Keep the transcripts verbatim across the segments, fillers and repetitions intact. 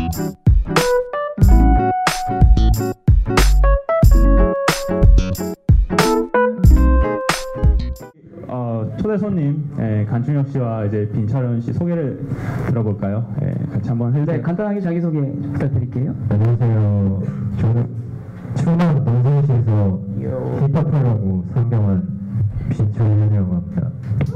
어, 초대 손님 예, 간충혁 씨와 이제 빈철현 씨 소개를 들어볼까요? 예, 같이 한번 해주세요. 네, 간단하게 자기소개 부탁드릴게요. 안녕하세요. 저는 충남 논산시에서 힙합하라고 상경한 빈철현이라고 합니다.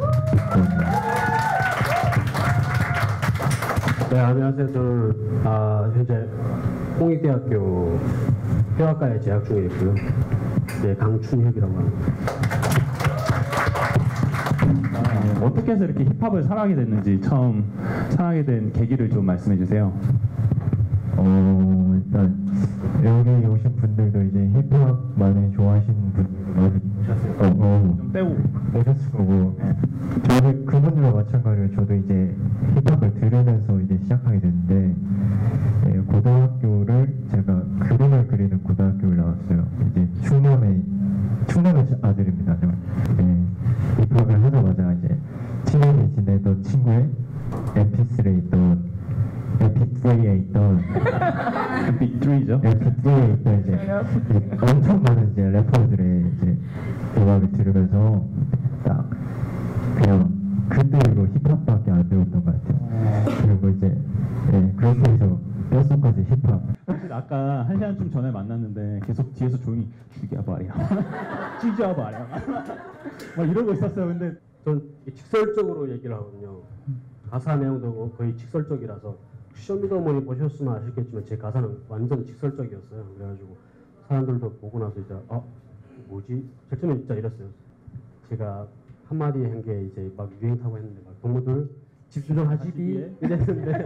네, 안녕하세요. 저는 아, 현재 홍익대학교 회화과에 재학 중에 있고요. 네, 강충혁이라고 합니다. 아, 어떻게 해서 이렇게 힙합을 사랑하게 됐는지 처음 사랑하게 된 계기를 좀 말씀해 주세요. 어, 일단 여기 오신 분들도 이제 힙합 많이 좋아하시는 분들 많이 오셨어요. 어, 어, 좀 빼고 오셨을 거고 저도 그분들과 마찬가지로 저도 이제 힙합을 들으면서 이제 시작하게 됐는데 예, 고등학교를 제가 그림을 그리는 고등학교를 나왔어요. 이제 충남의 충남의 아들입니다. 저. 예, 힙합을 하자마자 이제 친하게 지내던 친구의 엠피쓰리에 있던 엠피쓰리에 있던 빅삼이죠. 엠피쓰리에 있던 이제 엄청 많은 이제 래퍼들의 이제 음악을 들으면서 딱 그냥 그때로 힙합밖에 안 배웠던 것 같아요. 그리고 이제 예, 그렇게 해서 뼛속까지 힙합. 사실 아까 한 시간쯤 전에 만났는데 계속 뒤에서 조용히 죽여버려, 찢어버려 막 이러고 있었어요. 근데 전 직설적으로 얘기를 하거든요. 가사 내용도 거의 직설적이라서 쇼미더머니 보셨으면 아시겠지만 제 가사는 완전 직설적이었어요. 그래가지고 사람들도 보고 나서 이제 어 뭐지? 제일 처음에 진짜 이랬어요. 제가 한마디 한 게 이제 막 유행 타고 했는데 막 동무들 집중 좀 하시기 이랬는데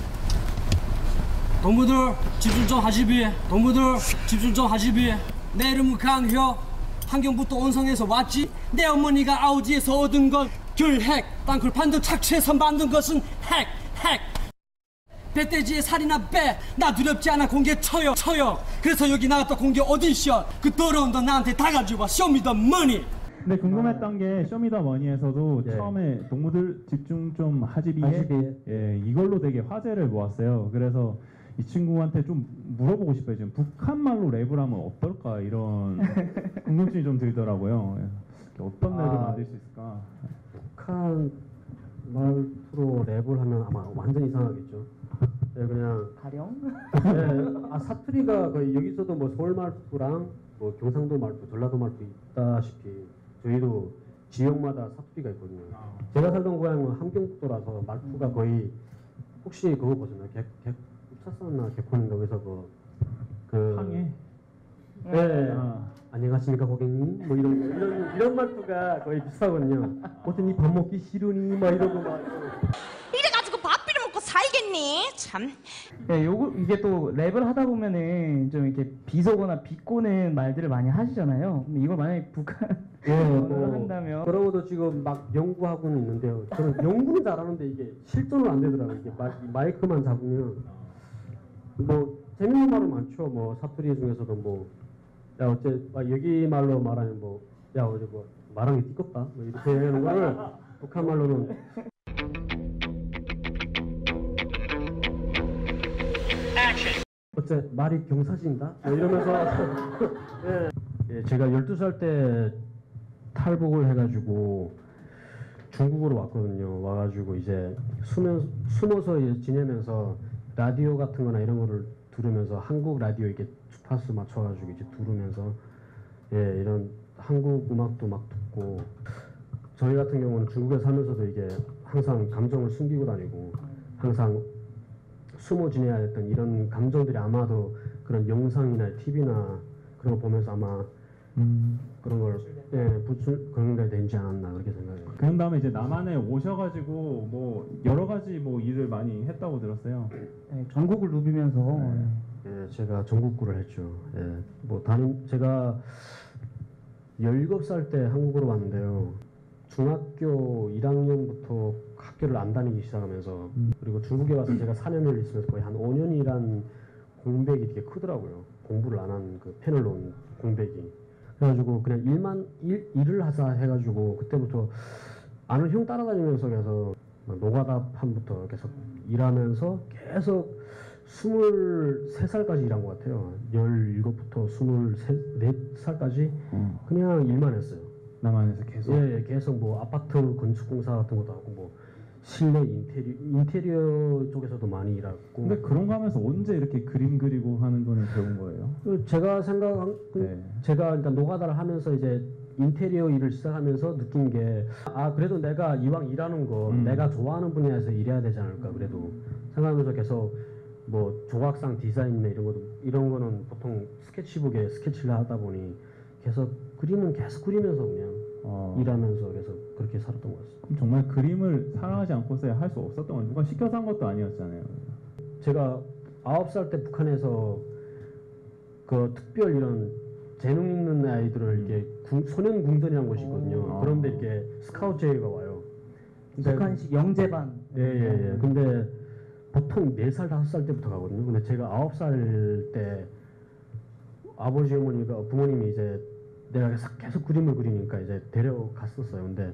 동무들 집중 좀 하시비. 동무들 집중 좀 하시비. 내 이름은 강효. 환경부터 온성에서 왔지. 내 어머니가 아우디에서 얻은 건 귤핵. 땅굴판도 착취해서 만든 것은 핵. 핵. 배돼지의 살이나 빼. 나 두렵지 않아 공개 쳐요. 쳐요. 그래서 여기 나갔다 공개 오디션. 그 더러운 돈 나한테 다 가져와. 쇼미더머니. 근데 궁금했던 게 쇼미더머니에서도 예. 처음에 동무들 집중 좀 하지비에 하시비에. 예, 이걸로 되게 화제를 모았어요. 그래서 이 친구한테 좀 물어보고 싶어요. 지금 북한 말로 랩을 하면 어떨까 이런 궁금증이 좀 들더라고요. 예. 어떤 랩을 아. 만들 수 있을까? 북한 말투로 랩을 하면 아마 완전 이상하겠죠. 네, 그냥 가령? 네, 아 사투리가 거의 여기서도 뭐 서울 말투랑 뭐 경상도 말투, 전라도 말투 있다시피 저희도 지역마다 사투리가 있거든요. 아. 제가 살던 고향은 함경북도라서 말투가 거의 혹시 그거 보셨나요? 개, 개, 우차사나 개콘인가 그래서 그, 그 항해? 네. 아. 안녕하십니까 고객님? 뭐 이런 거, 이런 이런 말투가 거의 비슷하거든요. 어떤 밥 먹기 싫으니 막 이러고 막. 이래가지고 밥 비려 먹고 살겠니? 참. 네, 요거 이게 또 랩을 하다 보면은 좀 이렇게 비속어나 비꼬는 말들을 많이 하시잖아요. 근데 이걸 만약에 북한 예, 언어로 뭐 한다면 그러고도 지금 막 연구하고는 있는데요. 저는 연구는 잘하는데 이게 실전은 안 되더라고요. 이게 마, 마이크만 잡으면 뭐 재밌는 말은 많죠. 뭐 사투리 중에서도 뭐 야 어째 막 여기 말로 말하면 뭐 야 어제 뭐 말한 게 띠껍다 뭐 이렇게 하는 거를 북한 말로는 어째 말이 경사진다 뭐 이러면서 예. 예, 제가 열두 살 때 탈북을 해가지고 중국으로 왔거든요. 와가지고 이제 수면, 숨어서 이제 지내면서 라디오 같은 거나 이런 거를 들으면서 한국 라디오 이렇게 주파수 맞춰가지고 이제 들으면서 예, 이런 한국 음악도 막 듣고 저희 같은 경우는 중국에 살면서도 이게 항상 감정을 숨기고 다니고 항상 숨어 지내야 했던 이런 감정들이 아마도 그런 영상이나 티비나 그런 거 보면서 아마 음, 그런 걸 예, 부출 그런 게 되지 않았나 그렇게 생각해요. 그런 다음에 이제 남한에 오셔가지고 뭐 여러 가지 뭐 일을 많이 했다고 들었어요. 네, 전국을 누비면서 네. 예, 제가 전국구를 했죠. 예, 뭐 담임 제가 열일곱 살 때 한국으로 왔는데요. 중학교 일 학년부터 학교를 안 다니기 시작하면서 음. 그리고 중국에 와서 제가 사 년을 있으면서 거의 한 오 년이란 공백이 되게 크더라고요. 공부를 안 한 그 펜을 놓은 공백이. 그래가지고 그냥 일만 일 일을 하자 해가지고 그때부터 아는 형 따라다니면서 계속 노가다 판부터 계속 일하면서 계속 스물세 살까지 일한 것 같아요. 열일곱부터 스물네 살까지 어, 그냥 일만 했어요. 남한에서 계속. 예, 예, 계속 뭐 아파트 건축공사 같은 것도 하고 뭐 실내 인테리어, 인테리어 쪽에서도 많이 일하고. 근데 그런 거 하면서 언제 이렇게 그림 그리고 하는 거는 배운 거예요? 그 제가 생각한 그 네. 제가 일단 노가다를 하면서 이제 인테리어 일을 시작하면서 느낀 게 아 그래도 내가 이왕 일하는 거 음. 내가 좋아하는 분야에서 일해야 되지 않을까 그래도 생각하면서 계속 뭐 조각상 디자인이나 이런 것도 이런 거는 보통 스케치북에 스케치를 하다 보니 계속 그림은 계속 그리면서 그냥 어, 일하면서 계속 그렇게 살았던 것 같습니다. 그럼 정말 그림을 사랑하지 않고서야 할 수 없었던 건 누가 시켜서 한 것도 아니었잖아요. 제가 아홉 살 때 북한에서 그 특별 이런 재능 있는 아이들을 이렇게 군- 소년 궁전이라는 곳이 있거든요. 오. 그런데 이렇게 스카우트 제의가 와요. 근데 북한식 영재반. 예예예. 근데 보통 네 살 다섯 살 때부터 가거든요. 근데 제가 아홉 살 때 아버지 어머니가 부모님이 이제 내가 계속, 계속 그림을 그리니까 이제 데려갔었어요. 근데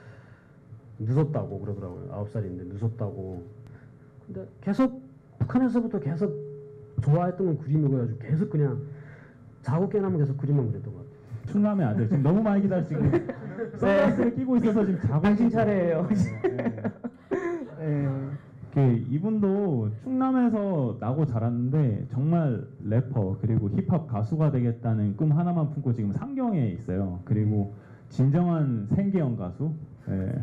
늦었다고 그러더라고요. 아홉 살인데 늦었다고. 근데 계속 북한에서부터 계속 좋아했던 건 그림이고요. 계속 그냥 자고 깨나면 계속 그림만 그렸던 것 같아요. 충남의 아들 지금 너무 많이 기다려 지금 선글라스를 끼고 있어서 지금 자고 당신 있어요. 차례예요. 네, 네. 네. 그 이분도 충남에서 나고 자랐는데 정말 래퍼 그리고 힙합 가수가 되겠다는 꿈 하나만 품고 지금 상경에 있어요. 그리고 진정한 생계형 가수. 예.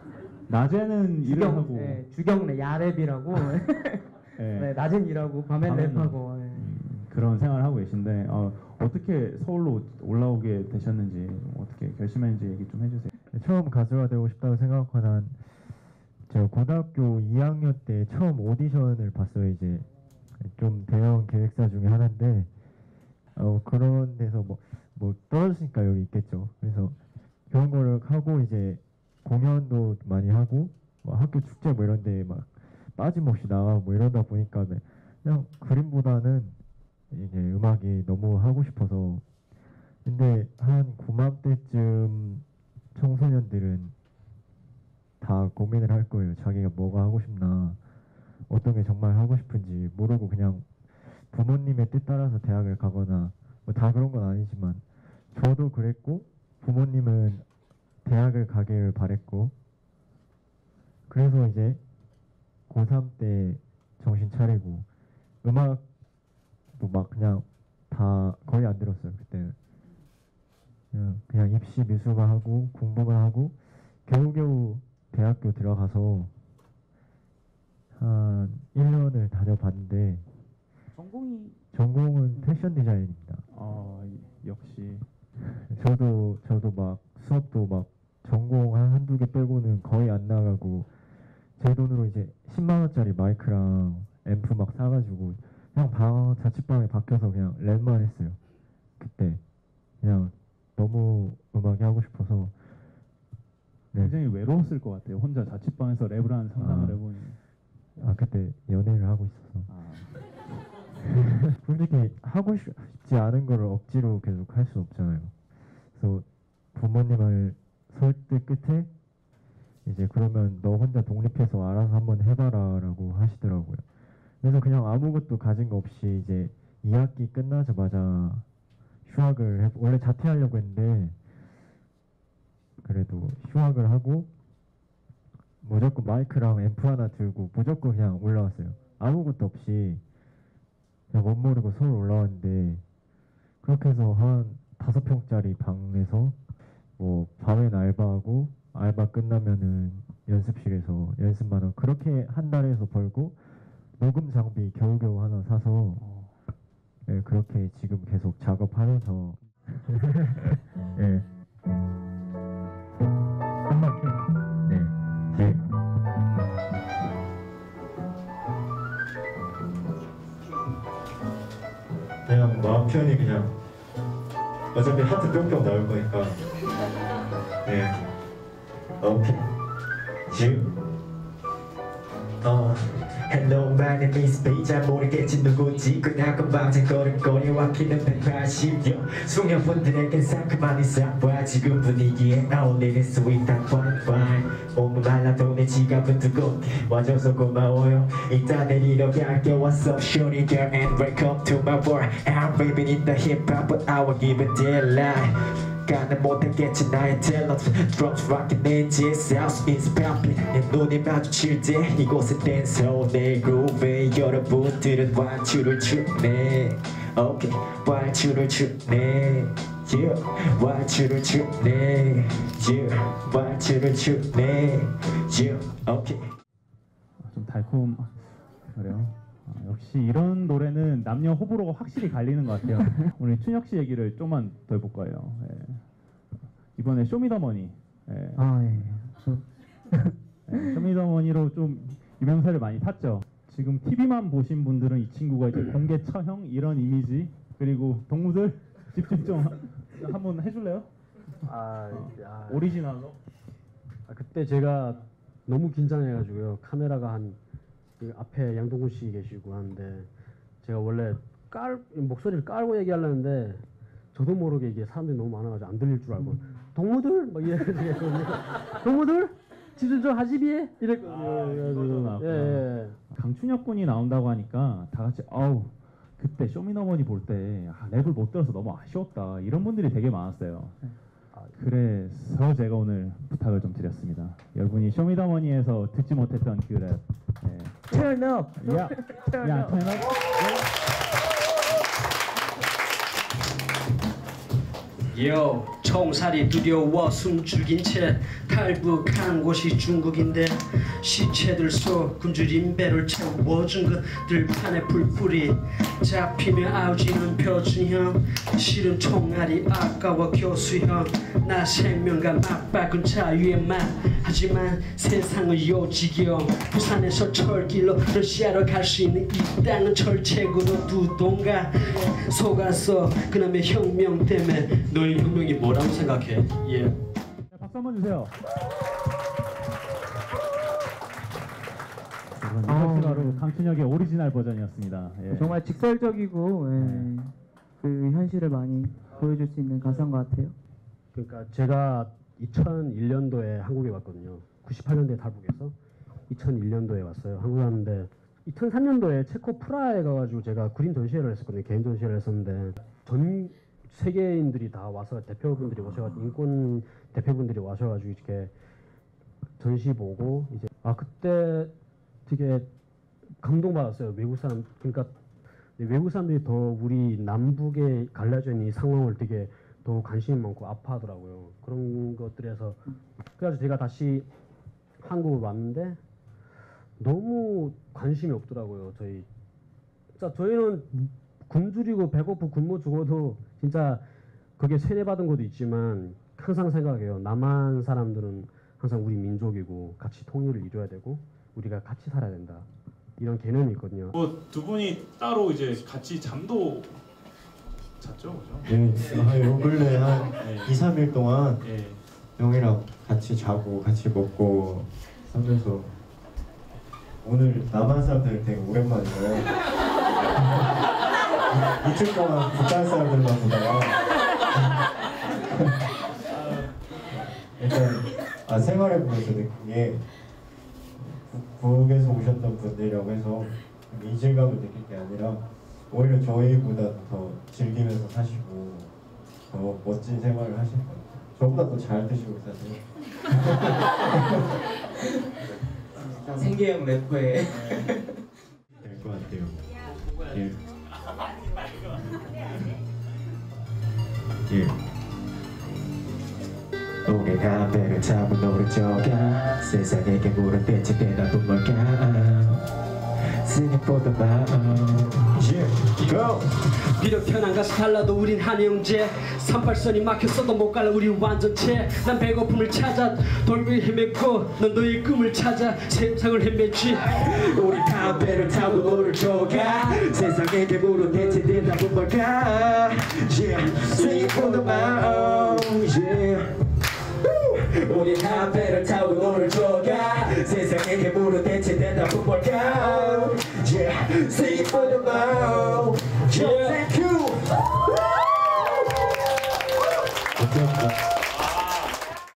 낮에는 일을 주경, 하고 네, 주경래 야랩이라고. 예. 네, 낮엔 일하고 밤엔 밤에는- 랩하고. 네. 음, 그런 생활을 하고 계신데 어, 어떻게 서울로 올라오게 되셨는지 어떻게 결심했는지 얘기 좀 해주세요. 처음 가수가 되고 싶다고 생각하고 난 제가 고등학교 이 학년 때 처음 오디션을 봤어요. 이제 좀 대형 기획사 중에 하나인데 어, 그런 데서 뭐, 뭐 떨어졌으니까 여기 있겠죠. 그래서 그런 거를 하고 이제 공연도 많이 하고 뭐 학교 축제 뭐 이런 데 막 빠짐없이 나가고 뭐 이러다 보니까 그냥 그림보다는 이제 음악이 너무 하고 싶어서 근데 한 고맘때쯤 청소년들은 다 고민을 할 거예요. 자기가 뭐가 하고 싶나 어떤 게 정말 하고 싶은지 모르고 그냥 부모님의 뜻 따라서 대학을 가거나 뭐 다 그런 건 아니지만 저도 그랬고 부모님은 대학을 가길 바랬고 그래서 이제 고삼 때 정신 차리고 음악도 막 그냥 다 거의 안 들었어요. 그때는 그냥, 그냥 입시 미술만 하고 공부만 하고 겨우겨우 대학교 들어가서 한 일 년을 다녀봤는데 전공이 전공은 패션 디자인입니다. 아 역시 저도 저도 막 수업도 막 전공 한 한두 개 빼고는 거의 안 나가고 제 돈으로 이제 십만 원짜리 마이크랑 앰프 막 사가지고 그냥 방 자취방에 박혀서 그냥 랩만 했어요. 그때 그냥 너무 음악이 하고 싶어서 네. 굉장히 외로웠을 것 같아요. 혼자 자취방에서 랩을 하는 상상을 아. 해보니. 아 그때 연애를 하고 있어서 아, 솔직히 하고 싶지 않은 거를 억지로 계속 할 수 없잖아요. 그래서 부모님을 설득 끝에 이제 그러면 너 혼자 독립해서 알아서 한번 해봐라라고 하시더라고요. 그래서 그냥 아무것도 가진 거 없이 이제 이 학기 끝나자마자 휴학을 해, 원래 자퇴하려고 했는데 그래도 휴학을 하고 무조건 마이크랑 앰프 하나 들고 무조건 그냥 올라왔어요. 아무것도 없이 그냥 멋 모르고 서울 올라왔는데 그렇게 해서 한 다섯 평짜리 방에서 뭐 밤엔 알바하고 알바 끝나면은 연습실에서 연습만 하고 그렇게 한 달에서 벌고 녹음 장비 겨우겨우 하나 사서 예, 그렇게 지금 계속 작업하면서 예. 한번 네. 네. 그냥 마음 표현이 그냥 어차피 하트 뿅뿅 나올 거니까 네. 오케이 지금 어 Hello my name is B 잘 모르겠지 누구지 그냥 금방 걸음거리와 키는 백팔십여 숙녀분들에겐 상큼한 인사와 지금 분위기에 어울리는 sweet and fine fine 몸은 말라도 내 지갑은 두껍게 와줘서 고마워요 이따 내리러 갈게 What's up shorty girl and welcome to my world I'm living in the hip hop but I will give it their life 가는 못하겠지 나의 탤런트 Drums rockin' engine South is pumping 내 눈이 마주칠 때 이곳에 댄서 내 groove 여러분들은 완주를 추네 Okay 완주를 추네 Yeah 완주를 추네 Yeah 완주를 추네 Yeah Okay 좀 달콤 그래요. 아, 역시 이런 노래는 남녀 호불호가 확실히 갈리는 것 같아요. 오늘 춘혁 씨 얘기를 좀만 더 해볼 거예요. 예. 이번에 쇼미더머니. 예. 아 예. 저, 예, 쇼미더머니로 좀 유명세를 많이 탔죠. 지금 티비만 보신 분들은 이 친구가 이제 공개 처형 이런 이미지 그리고 동무들 집중 좀 한번 해줄래요? 아, 야, 오리지널로. 아, 그때 제가 너무 긴장해가지고요. 카메라가 한 그 앞에 양동근 씨 계시고 하는데 제가 원래 깔 목소리를 깔고 얘기하려는데 저도 모르게 이게 사람들이 너무 많아가지고 안 들릴 줄 알고 동무들 막 이랬거든요. 동무들 집중 좀 하시비에 이랬거든요. 아, 그래가지고 예, 예. 강춘혁 군이 나온다고 하니까 다 같이 아우 그때 쇼미더머니 볼 때 아, 랩을 못 들어서 너무 아쉬웠다 이런 분들이 되게 많았어요. 그래서 제가 오늘 부탁을 좀 드렸습니다. 여러분이 쇼미더머니에서 듣지 못했던 그 랩. 네. Turn up. 야, Turn 야, up. turn up. 요 총살이 두려워 숨죽인 채 탈북한 곳이 중국인데 시체들 속 굶주린 배를 채워준 것들 판에 불불이 잡히면 아우지는 표준형 실은 총알이 아까워 교수형 나 생명과 맞바꾼 자유의 맛 하지만 세상은 요지경 부산에서 철길로 러시아로 갈 수 있는 이 땅은 철책으로 두 동가 속았어 그놈의 혁명 때문에 너희 혁명이 뭐라고 생각해? 예. 자, 박수 한번 주세요. 이건 아우. 이것이 바로 강춘혁의 오리지널 버전이었습니다. 예. 정말 직설적이고 예. 그 현실을 많이 보여줄 수 있는 가사인 것 같아요. 그러니까 제가 이천일 년도에 한국에 왔거든요. 구십팔 년도에 탈북해서 이천일 년도에 왔어요. 한국에 왔는데 이천삼 년도에 체코 프라하에 가가지고 제가 그림 전시회를 했었거든요. 개인 전시회를 했었는데 전 세계인들이 다 와서 대표분들이 오셔가지고 인권 대표분들이 와셔가지고 이렇게 전시 보고 이제 아 그때 되게 감동받았어요. 외국 사람 그러니까 외국 사람들이 더 우리 남북에 갈라져 있는 이 상황을 되게 더 관심이 많고 아파하더라고요. 그런 것들에서 그래서 제가 다시 한국을 왔는데 너무 관심이 없더라고요. 저희 자 저희는 굶주리고 배고프 굶어 죽어도 진짜 그게 세뇌받은 것도 있지만 항상 생각해요. 남한 사람들은 항상 우리 민족이고 같이 통일을 이뤄야 되고 우리가 같이 살아야 된다. 이런 개념이 있거든요. 뭐 두 분이 따로 이제 같이 잠도 잤죠, 그죠? 예, 아, 요 근래 한 네. 이, 삼 일 동안 예. 형이랑 같이 자고 같이 먹고 하면서 오늘 남한 사람들 되게 오랜만이에요. 이틀 동안 북한 사람들만 보다가 일단 아, 생활해보면서 느낀 게 부- 북에서 오셨던 분들이라고 해서 이질감을 느낄 게 아니라 오히려 저희보다 더 즐기면서 사시고 더 멋진 생활을 하실 것 같아요. 저보다 더 잘 드시고 사세요. 생계형 래퍼의 될 것 같아요. 예. 예. 우리가 배를 타고 노르져가 세상에게 물은 대체 대답은 뭘까 Singing 마음 Yeah, go! 비록 편한 가서 달라도 우린 한 형제 삼팔선이 막혔어도 못 갈라 우린 완전체 난 배고픔을 찾아 돌고 헤맸고 넌 너의 꿈을 찾아 세상을 헤맸지 우리 다 배를 타고 노를 져가 세상에게 물은 대체 대답은 뭘까 Yeah, singing for the 마음 Yeah 우리 다 배를 타고